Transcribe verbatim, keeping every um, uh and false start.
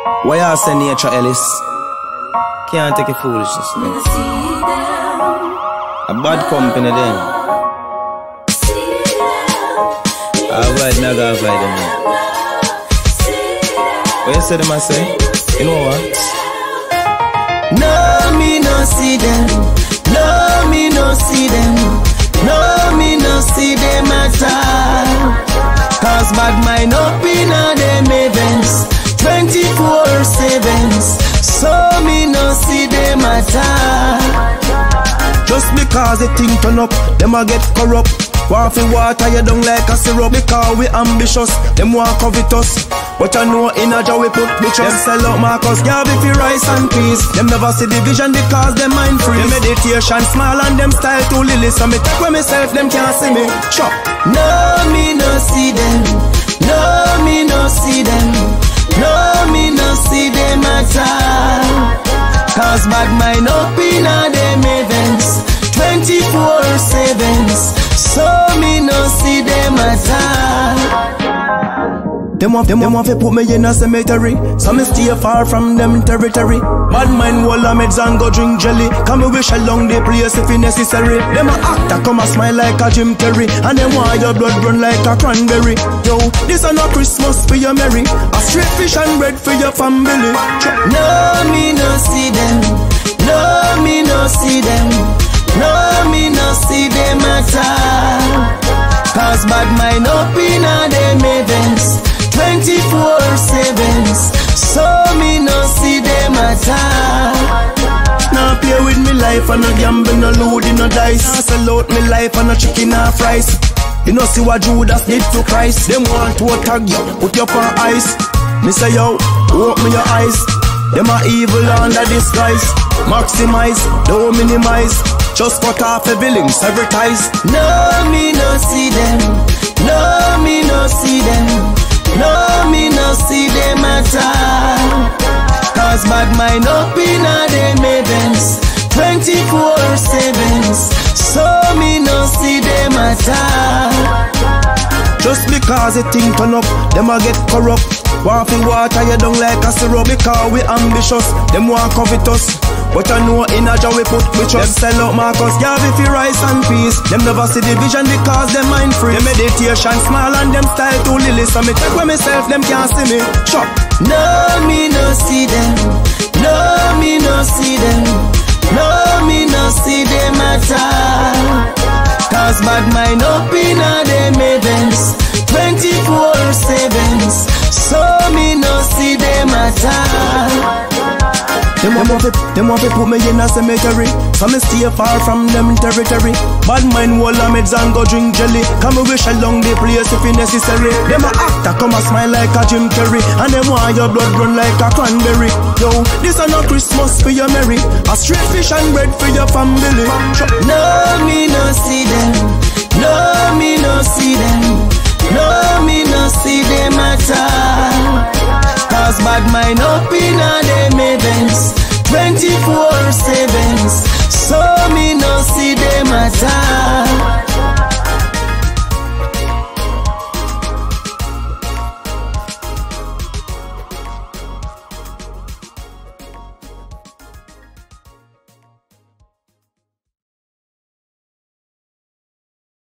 Why you say nature, Ellis? Can't take a foolishness, man. A bad company then. I avoid me, I gotta avoid them, man. What you say them, I say? You know what? No, me no see them. No, me no see them. No, me no see them at all. Cause bad mind up in a them events twenty-four sevens. So me no see them at all. Just because the thing turn up, them a get corrupt. Want fi water you down like a syrup. Because we ambitious, them want covet us. But I know in a jar we put bitches. Them sell out Marcus, Garvey fi rice and peas. Them never see division because them mind free. Them meditation small and them style too lily. So me take with myself, them can't see me. Chop. No, me no see them. No, me no see them. No, me no see them at all. Cause bad mind up in a them events twenty-four sevens. So me no see them at all. Them want, them want to put me in a cemetery, so me stay far from them territory. Bad mind wall a meds and go drink jelly. Come me wish along the place if it necessary. Them a act a come a smile like a Jim Carrey, and them want your blood run like a cranberry. Yo, this a no Christmas for your Mary, a straight fish and bread for your family. No, me no see them. No, me no see them. No, me no see them at all. Cause bad mind up in a them events twenty-four sevens. So me no see them at all. Now play with me life and no gamble, no load, no dice. Now sell out me life and no chicken or fries. You know see what Judas did to Christ. Them want to attack you, put you on ice. Me say yo, open your eyes. Them are evil under disguise. Maximize, don't minimize. Just cut off the billings, advertise. No, me no see them. No, me no see them. No, me no see them at all. Cause bad mind up in a them events twenty-four sevens. So me no see them at all. Just because the thing turn up, them a get corrupt. Want fi water you down like a syrup. Because we ambitious, them want covet us. But I know in a jar we put bitches. Them sell out Marcus, Garvey fi rice and peas. Them never see division because them mind free. Them meditation small and them style too lily. So me take with myself, them can't see me. Chop. No, me no see them. No, me no see them. No, me no see them at all. Cause bad mind up in a them events twenty-four sevens. So me no see them at all. Them want to, them want to put me in a cemetery, so me stay far from them territory. Bad mind wall a meds and go drink jelly. Come wish along the place if it necessary. Them a act a come a smile like a Jim Carrey, and them want your blood run like a cranberry. Yo, this a no Christmas for your Mary, a straight fish and bread for your family. No, me no see them. No, me no see them. No, me no see them at all. Cause bad mind up in a them events twenty-four sevens. So me no see them at all.